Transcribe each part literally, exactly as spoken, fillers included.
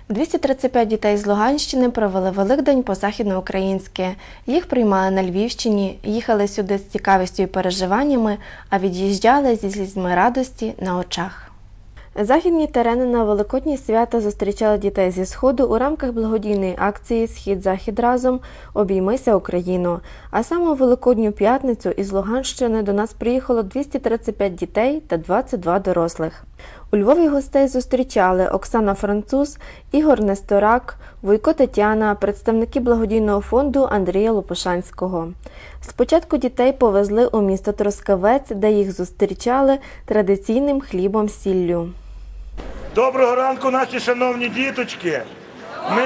двісті тридцять п'ять дітей з Луганщини провели Великдень по-західноукраїнськи. Їх приймали на Львівщині, їхали сюди з цікавістю і переживаннями, а від'їжджали зі слізьми радості на очах. Західні терени на Великоднє свято зустрічали дітей зі Сходу у рамках благодійної акції «Схід-Захід разом. Обіймися Україну». А саме у Великодню п'ятницю із Луганщини до нас приїхало двісті тридцять п'ять дітей та двадцять два дорослих. У Львові гостей зустрічали Оксана Француз, Ігор Несторак, Вуйко Тетяна, представники благодійного фонду Андрія Лопушанського. Спочатку дітей повезли у місто Трускавець, де їх зустрічали традиційним хлібом-сіллю. Доброго ранку, наші шановні діточки! Ми,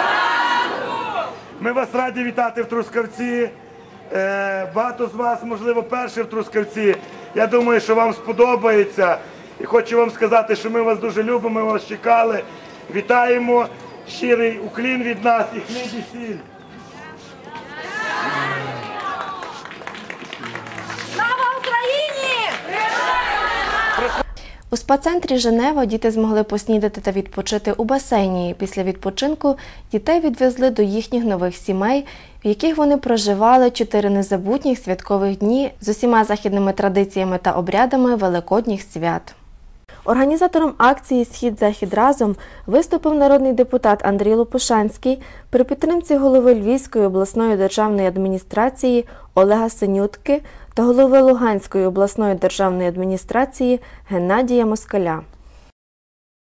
ми вас раді вітати в Трускавці. Е, багато з вас, можливо, перші в Трускавці. Я думаю, що вам сподобається. І хочу вам сказати, що ми вас дуже любимо, ми вас чекали. Вітаємо, щирий уклін від нас і хліб і сіль. Слава Україні! У спа-центрі Женева діти змогли поснідати та відпочити у басейні. Після відпочинку дітей відвезли до їхніх нових сімей, в яких вони проживали чотири незабутніх святкових дні з усіма західними традиціями та обрядами Великодніх свят. Організатором акції «Схід-Захід разом» виступив народний депутат Андрій Лопушанський при підтримці голови Львівської обласної державної адміністрації Олега Синютки та голови Луганської обласної державної адміністрації Геннадія Москаля.